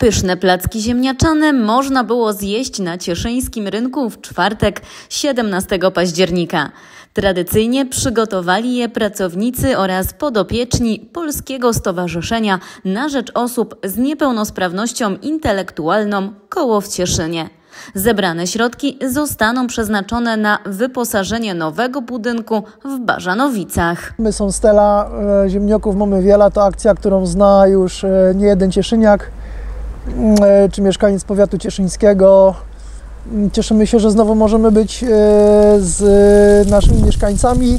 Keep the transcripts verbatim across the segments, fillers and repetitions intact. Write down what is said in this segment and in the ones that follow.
Pyszne placki ziemniaczane można było zjeść na cieszyńskim rynku w czwartek, siedemnastego października. Tradycyjnie przygotowali je pracownicy oraz podopieczni Polskiego Stowarzyszenia na rzecz Osób z Niepełnosprawnością Intelektualną Koło w Cieszynie. Zebrane środki zostaną przeznaczone na wyposażenie nowego budynku w Bażanowicach. My są Stella, ziemniaków mamy wiele, to akcja, którą zna już nie jeden cieszyniak czy mieszkaniec powiatu cieszyńskiego. Cieszymy się, że znowu możemy być z naszymi mieszkańcami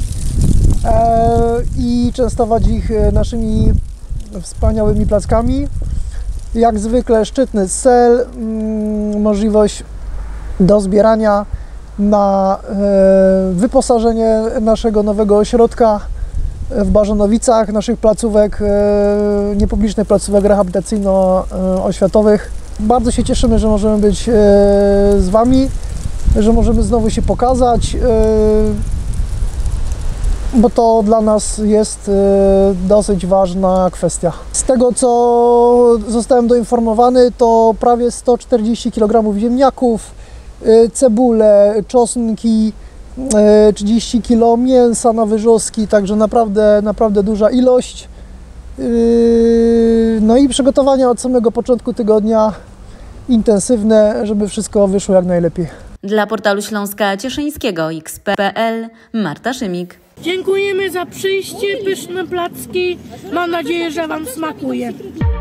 i częstować ich naszymi wspaniałymi plackami. Jak zwykle szczytny cel, możliwość do zbierania na wyposażenie naszego nowego ośrodka w Bażanowicach, naszych placówek, niepublicznych placówek rehabilitacyjno-oświatowych. Bardzo się cieszymy, że możemy być z Wami, że możemy znowu się pokazać, bo to dla nas jest dosyć ważna kwestia. Z tego, co zostałem doinformowany, to prawie sto czterdzieści kilogramów ziemniaków, cebule, czosnki, trzydzieści kilogramów mięsa na wyrzoski, także naprawdę, naprawdę duża ilość. No i przygotowania od samego początku tygodnia intensywne, żeby wszystko wyszło jak najlepiej. Dla portalu Śląska Cieszyńskiego X P kropka P L Marta Szymik. Dziękujemy za przyjście, pyszne placki. Mam nadzieję, że Wam smakuje.